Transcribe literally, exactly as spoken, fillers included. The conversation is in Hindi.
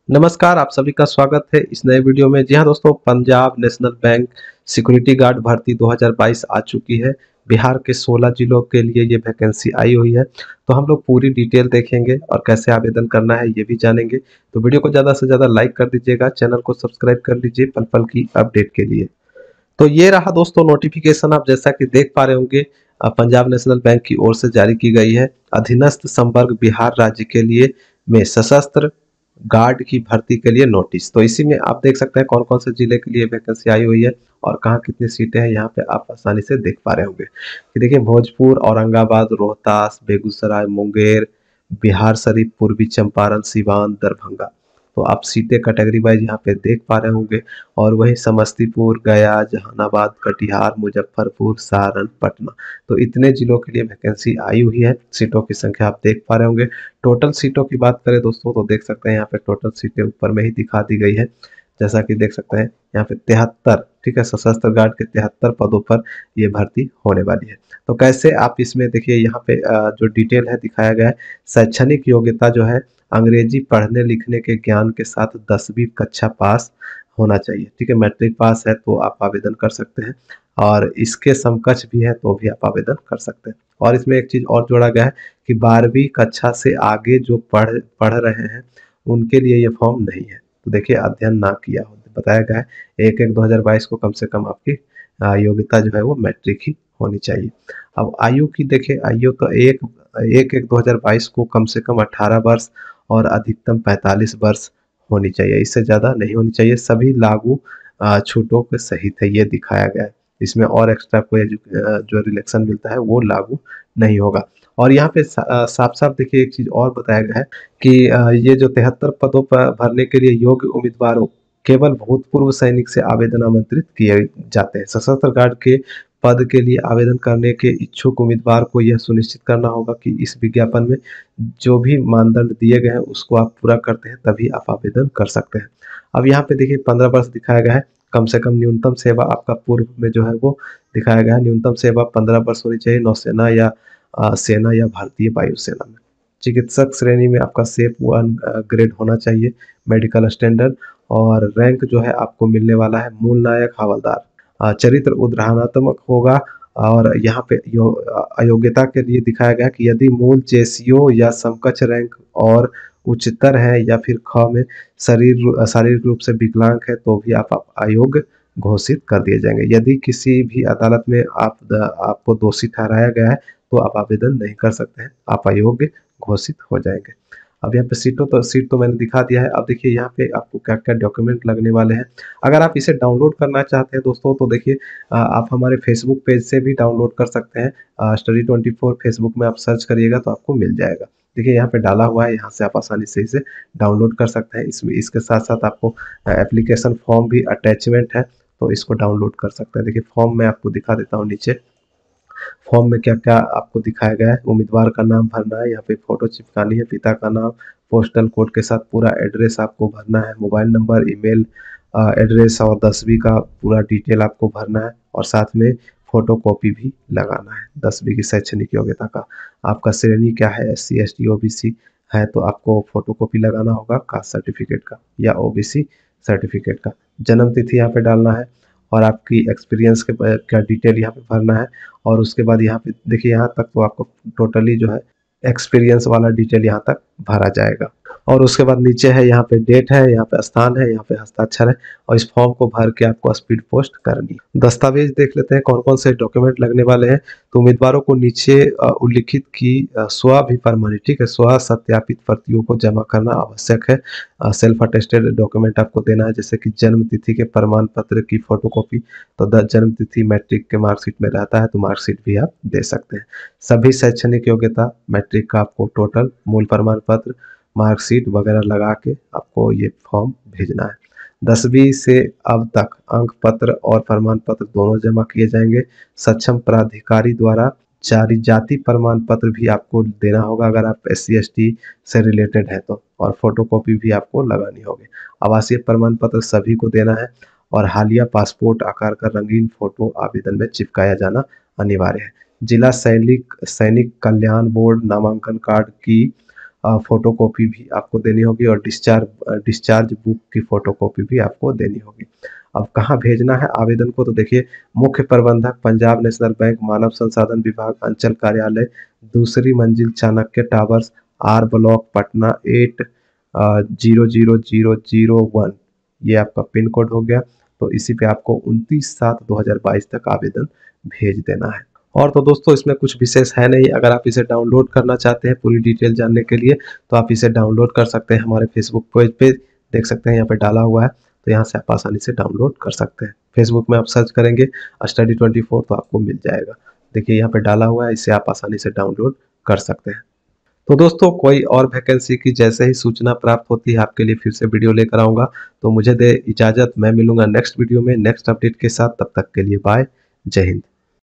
नमस्कार, आप सभी का स्वागत है इस नए वीडियो में। जी हाँ दोस्तों, Punjab national bank security guard भर्ती दो हज़ार बाईस आ चुकी है। बिहार के सोलह जिलों के लिए ये वैकेंसी आई हुई है। तो हम लोग पूरी डिटेल देखेंगे और कैसे आवेदन करना है ये भी जानेंगे। तो वीडियो को ज़्यादा से ज़्यादा लाइक कर दीजिएगा, चैनल को सब्सक्राइब कर लीजिए पल पल की अपडेट के लिए। तो ये रहा दोस्तों नोटिफिकेशन, आप जैसा कि देख पा रहे होंगे अ, पंजाब नेशनल बैंक की ओर से जारी की गई है। अधीनस्थ संवर्ग बिहार राज्य के लिए में सशस्त्र गार्ड की भर्ती के लिए नोटिस। तो इसी में आप देख सकते हैं कौन कौन से जिले के लिए वैकेंसी आई हुई है और कहाँ कितनी सीटें हैं, यहाँ पे आप आसानी से देख पा रहे होंगे कि देखिए भोजपुर, औरंगाबाद, रोहतास, बेगूसराय, मुंगेर, बिहार शरीफ, पूर्वी चंपारण, सिवान, दरभंगा। तो आप सीटें कैटेगरी वाइज यहाँ पे देख पा रहे होंगे। और वही समस्तीपुर, गया, जहानाबाद, कटिहार, मुजफ्फरपुर, सारण, पटना। तो इतने जिलों के लिए वैकेंसी आई हुई है। सीटों की संख्या आप देख पा रहे होंगे। टोटल सीटों की बात करें दोस्तों तो देख सकते हैं यहाँ पे टोटल सीटें ऊपर में ही दिखा दी गई है। जैसा कि देख सकते हैं यहाँ पे तिहत्तर, ठीक है, सशस्त्र गार्ड के तिहत्तर पदों पर ये भर्ती होने वाली है। तो कैसे आप इसमें देखिए यहाँ पे अ, जो डिटेल है दिखाया गया है। शैक्षणिक योग्यता जो है अंग्रेजी पढ़ने लिखने के ज्ञान के साथ दसवीं कक्षा पास होना चाहिए, ठीक है। मैट्रिक पास है तो आप आवेदन कर सकते हैं और इसके समकक्ष भी है तो भी आप आवेदन कर सकते हैं। और इसमें एक चीज और जोड़ा गया है कि बारहवीं कक्षा से आगे जो पढ़ पढ़ रहे हैं उनके लिए ये फॉर्म नहीं है। तो देखिए अध्ययन ना किया हो, बताया गया है एक एक दो हजार बाईस को कम से कम आपकी आ, योग्यता जो है वो मैट्रिक ही होनी चाहिए। अब आयु की देखिए, आयु तो एक एक एक दो हजार बाईस को कम से कम अठारह वर्ष और अधिकतम पैंतालीस वर्ष होनी चाहिए, इससे ज़्यादा नहीं होनी चाहिए। सभी लागू अ, छूटों के सहित है ये दिखाया गया है। इसमें और एक्स्ट्रा कोई एजु- अ, जो रिलैक्सन मिलता है वो लागू नहीं होगा। और यहाँ पे सा- अ, साफ साफ देखिए एक चीज और बताया गया है कि अ, ये जो तिहत्तर पदों पर भरने के लिए योग्य उम्मीदवारों केवल भूतपूर्व सैनिक से आवेदन आमंत्रित किए जाते हैं। सशस्त्र गार्ड के पद के लिए आवेदन करने के इच्छुक उम्मीदवार को यह सुनिश्चित करना होगा कि इस विज्ञापन में जो भी मानदंड दिए गए हैं उसको आप पूरा करते हैं तभी आप आवेदन कर सकते हैं। अब यहाँ पे देखिए पंद्रह वर्ष दिखाया गया है। कम से कम न्यूनतम सेवा आपका पूर्व में जो है वो दिखाया गया है। न्यूनतम सेवा पंद्रह वर्ष होनी चाहिए नौसेना या अ, सेना या भारतीय वायुसेना में। चिकित्सक श्रेणी में आपका सेफ वन ग्रेड होना चाहिए, मेडिकल स्टैंडर्ड। और रैंक जो है आपको मिलने वाला है मूल नायक हवलदार। अ, चरित्र उदाहरणात्मक होगा। और यहाँ पे यो, अयोग्यता के लिए दिखाया गया कि यदि मूल जेसीओ या समकक्ष रैंक और उच्चतर है या फिर ख में शरीर शारीरिक रूप से विकलांग है तो भी आप, आप अयोग्य घोषित कर दिए जाएंगे। यदि किसी भी अदालत में आप आपको दोषी ठहराया गया है तो आप आवेदन नहीं कर सकते हैं, आप अयोग्य घोषित हो जाएंगे। अब यहाँ पे सीटों तो सीट तो मैंने दिखा दिया है। अब देखिए यहाँ पे आपको क्या क्या डॉक्यूमेंट लगने वाले हैं। अगर आप इसे डाउनलोड करना चाहते हैं दोस्तों तो देखिए अ, आप हमारे फेसबुक पेज से भी डाउनलोड कर सकते हैं। स्टडी ट्वेंटी फोर फेसबुक में आप सर्च करिएगा तो आपको मिल जाएगा। देखिए यहाँ पे डाला हुआ है, यहाँ से आप आसानी से इसे डाउनलोड कर सकते हैं। इसमें इसके साथ साथ आपको एप्लीकेशन फॉर्म भी अटैचमेंट है तो इसको डाउनलोड कर सकते हैं। देखिए फॉर्म मैं आपको दिखा देता हूँ नीचे। फॉर्म में क्या क्या आपको दिखाया गया है। उम्मीदवार का नाम भरना है, यहाँ पे फोटो चिपकानी है, पिता का नाम, पोस्टल कोड के साथ पूरा एड्रेस आपको भरना है, मोबाइल नंबर, ईमेल एड्रेस और दसवीं का पूरा डिटेल आपको भरना है। और साथ में फोटो कॉपी भी लगाना है दसवीं की शैक्षणिक योग्यता का। आपका श्रेणी क्या है, S C S T O B C है तो आपको फोटो कॉपी लगाना होगा कास्ट सर्टिफिकेट का या ओ बी सी सर्टिफिकेट का। जन्म तिथि यहाँ पे डालना है और आपकी एक्सपीरियंस के ब- का डिटेल यहाँ पे भरना है। और उसके बाद यहाँ पे देखिए यहाँ तक तो आपको टोटली जो है एक्सपीरियंस वाला डिटेल यहाँ तक भरा जाएगा। और उसके बाद नीचे है यहाँ पे डेट है, यहाँ पे स्थान है, यहाँ पे हस्ताक्षर है। और इस फॉर्म को भर के आपको स्पीड पोस्ट करनी है। दस्तावेज देख लेते हैं कौन कौन से डॉक्यूमेंट लगने वाले हैं। तो उम्मीदवारों को नीचे अ, उल्लिखित की अ, स्व अभिप्रमाणित, ठीक है, स्व सत्यापित प्रतियों को जमा करना आवश्यक है। सेल्फ अटेस्टेड डॉक्यूमेंट आपको देना है, जैसे कि जन्म तिथि के प्रमाण पत्र की फोटोकॉपी। तो द जन्म तिथि मैट्रिक के मार्कशीट में रहता है तो मार्कशीट भी आप दे सकते हैं। सभी शैक्षणिक योग्यता मैट्रिक का आपको टोटल मूल प्रमाण पत्र, मार्कशीट वगैरह लगा के आपको ये फॉर्म भेजना है। दसवीं से अब तक अंक पत्र और प्रमाण पत्र दोनों जमा किए जाएंगे। सक्षम प्राधिकारी द्वारा जारी जाति प्रमाण पत्र भी आपको देना होगा अगर आप एस सी एस टी से रिलेटेड है तो। और फोटोकॉपी भी आपको लगानी होगी। आवासीय प्रमाण पत्र सभी को देना है। और हालिया पासपोर्ट आकार का रंगीन फोटो आवेदन में चिपकाया जाना अनिवार्य है। जिला सैनिक सैनिक कल्याण बोर्ड नामांकन कार्ड की फोटो कॉपी भी आपको देनी होगी और डिस्चार्ज डिस्चार्ज बुक की फोटो कॉपी भी आपको देनी होगी। अब कहाँ भेजना है आवेदन को, तो देखिए मुख्य प्रबंधक पंजाब नेशनल बैंक मानव संसाधन विभाग अंचल कार्यालय दूसरी मंजिल Chanakya towers R block Patna eight zero zero zero zero one, ये आपका पिन कोड हो गया। तो इसी पे आपको उनतीस सात दो हजार बाईस तक आवेदन भेज देना है। और तो दोस्तों इसमें कुछ विशेष है नहीं, अगर आप इसे डाउनलोड करना चाहते हैं पूरी डिटेल जानने के लिए तो आप इसे डाउनलोड कर सकते हैं। हमारे फेसबुक पेज पे देख सकते हैं, यहाँ पे डाला हुआ है, तो यहाँ से आप आसानी से डाउनलोड कर सकते हैं। फेसबुक में आप सर्च करेंगे स्टडी ट्वेंटी फोर तो आपको मिल जाएगा। देखिए यहाँ पे डाला हुआ है, इसे आप आसानी से डाउनलोड कर सकते हैं। तो दोस्तों कोई और वैकेंसी की जैसे ही सूचना प्राप्त होती है आपके लिए फिर से वीडियो लेकर आऊँगा। तो मुझे दे इजाज़त, मैं मिलूंगा नेक्स्ट वीडियो में नेक्स्ट अपडेट के साथ। तब तक के लिए बाय, जय हिंद।